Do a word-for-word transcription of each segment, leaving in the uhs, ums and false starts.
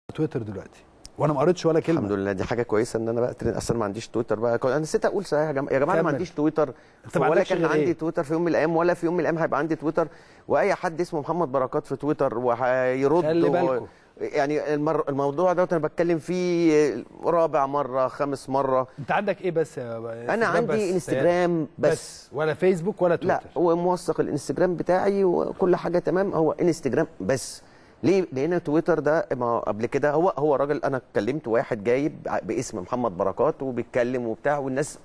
تويتر دلوقتي وانا ما قريتش ولا كلمه. الحمد لله، دي حاجه كويسه ان انا بقى اصلا ما عنديش تويتر بقى. انا نسيت اقول صحيح يا جماعه يا جماعه انا ما عنديش تويتر ولا كان عندي إيه؟ تويتر في يوم من الايام، ولا في يوم من الايام هيبقى عندي تويتر. واي حد اسمه محمد بركات في تويتر وهيرد خلي بالكم. يعني المر... الموضوع ده انا بتكلم فيه رابع مره خامس مره. انت عندك ايه بس يا انا عندي بس انستجرام بس. بس ولا فيسبوك ولا تويتر؟ لا، هو موثق الانستجرام بتاعي وكل حاجه تمام، هو انستجرام بس. ليه؟ لان تويتر ده ما قبل كده هو هو راجل، انا كلمت واحد جايب باسم محمد بركات وبيتكلم وبتاع والناس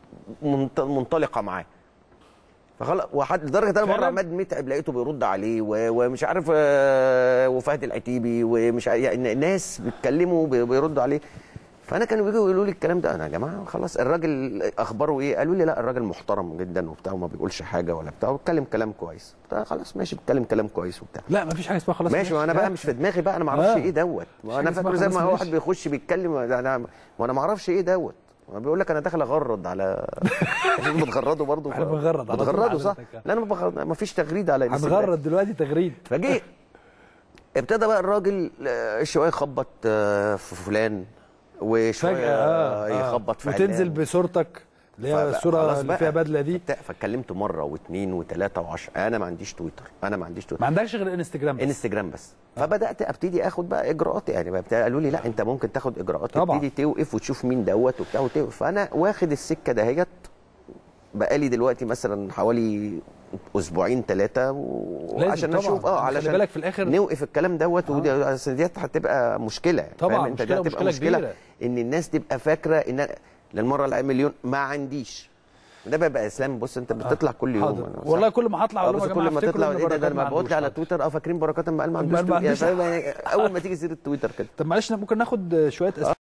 منطلقه معاه. فخلاص، وحد لدرجه انا مره عماد متعب لقيته بيرد عليه ومش عارف، وفهد العتيبي ومش عارف، يعني الناس بيتكلموا بيردوا عليه. فانا كانوا بيجوا يقولوا لي الكلام ده، انا يا جماعه خلاص الراجل اخباره ايه؟ قالوا لي لا الراجل محترم جدا وبتاع وما بيقولش حاجه ولا بتاع وبيتكلم كلام كويس. خلاص ماشي، بيتكلم كلام كويس وبتاع. لا مفيش حاجه اسمها خلاص ماشي. وانا بقى مش في دماغي بقى، انا ما اعرفش ايه دوت. انا فاكره زي ما واحد بيخش بيتكلم انا وانا ما اعرفش ايه دوت. بيقول لك انا داخل اغرد على بتغردوا برضه. احنا بنغرد على بتغردوا صح؟ لا انا ما بغرد، ما فيش تغريد على الانستجرام. هنغرد دلوقتي تغريد. فجه ابتدى بقى الراجل شويه يخبط في فلان وشويه آه يخبط في وتنزل بصورتك اللي هي الصوره اللي فيها بدله دي. فاتكلمت مره واثنين وثلاثه وعشرة. انا ما عنديش تويتر، انا ما عنديش تويتر. ما عندكش غير انستجرام بس؟ انستجرام بس. فبدات ابتدي اخد بقى اجراءات، يعني قالوا لي لا انت ممكن تاخد اجراءات، تبتدي توقف وتشوف مين دوت وبتاع وتوقف. فانا واخد السكه دهيت بقالي دلوقتي مثلا حوالي اسبوعين ثلاثه وعشان نشوف اه علشان بالك في الاخر نوقف الكلام دوت. آه. ودي ديت هتبقى مشكله طبعا. انت مشكله هتبقى مشكله, مشكلة كبيره ان الناس تبقى فاكره ان للمره العام مليون ما عنديش. ده بقى اسلام. بص انت بتطلع آه. كل يوم. والله كل ما هطلع اقول لهم يا جماعه كل ما تطلع ايه ده, ده انا ببعت لي على تويتر اه فاكرين بركات ما قال ما عندوش. يعني اول ما تيجي سيره تويتر كده. طب معلش ممكن ناخد شويه